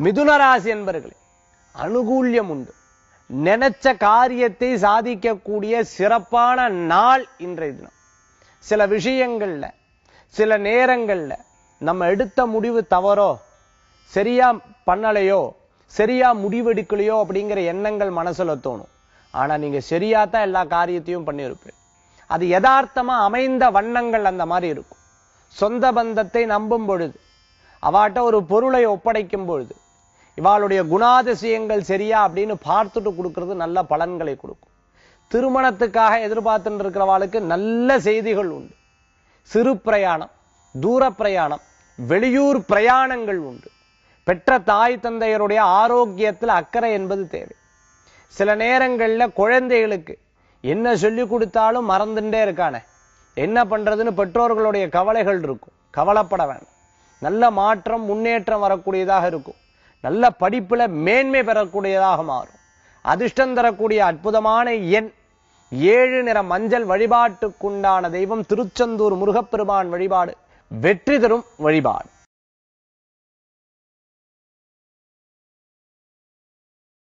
மிதுன ராசி என்பர்களே, அனுகூல்யம் உண்டு. நினைச்ச காரியத்தை சாதிக்கக்கூடிய சிறப்பான நாள் இன்றைய தினம். சில விஷயங்கள்ல சில நேரங்கள்ல நம்ம எடுத்த முடிவு தவறோ, சரியா பண்ணலையோ, சரியா முடிவெடுக்கலையோ அப்படிங்கிற எண்ணங்கள் மனசுல தோணும். ஆனா நீங்க சரியாத்தான் எல்லா காரியத்தையும் பண்ணியிருப்பீங்க. அது யதார்த்தமா அமைந்த வண்ணங்கள் அந்த மாதிரி இருக்கும். சொந்த பந்தத்தை நம்பும் பொழுது, அவாட்ட ஒரு பொருளை ஒப்படைக்கும் பொழுது, இவாளுடைய குணாதிசயங்கள் சரியா அப்படின்னு பார்த்துட்டு கொடுக்கிறது நல்ல பலன்களை கொடுக்கும். திருமணத்துக்காக எதிர்பார்த்துட்டு இருக்கிறவாளுக்கு நல்ல செய்திகள் உண்டு. சிறு பிரயாணம், தூர பிரயாணம், வெளியூர் பிரயாணங்கள் உண்டு. பெற்ற தாய் தந்தையருடைய ஆரோக்கியத்தில் அக்கறை என்பது தேவை. சில நேரங்கள்ல குழந்தைகளுக்கு என்ன சொல்லி கொடுத்தாலும் மறந்துட்டே இருக்கானே, என்ன பண்றதுன்னு பெற்றோர்களுடைய கவலைகள் இருக்கும். கவலைப்பட வேண்டாம். நல்ல மாற்றம், முன்னேற்றம் வரக்கூடியதாக இருக்கும். நல்ல படிப்புல மேன்மை பெறக்கூடியதாக மாறும். அதிர்ஷ்டம் தரக்கூடிய அற்புதமான எண் 7. நிற மஞ்சள். வழிபாட்டுக்குண்டான தெய்வம் திருச்செந்தூர் முருகப்பெருமான் வழிபாடு வெற்றி தரும் வழிபாடு.